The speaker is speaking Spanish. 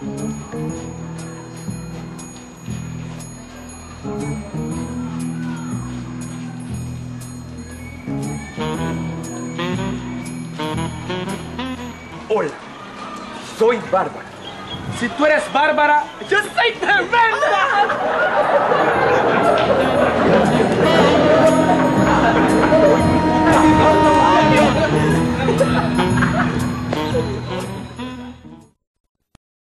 Hola, soy Bárbara. Si tú eres Bárbara, yo soy tremenda.